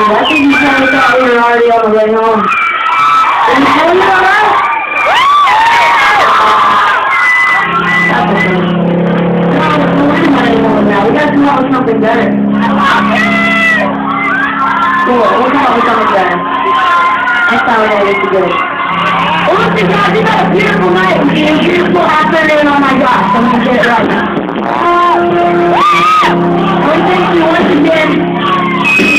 I think you kind of thought we were already on the way home. Are you feeling alright? That's okay. No, we're working on anymore now. We gotta come up with something better. Cool, we'll come up with something better. Next time we're gonna get together. Well, listen, guys, we got a beautiful night. We got a beautiful afternoon. Oh my gosh, I'm gonna get it right now. I want to thank you once again.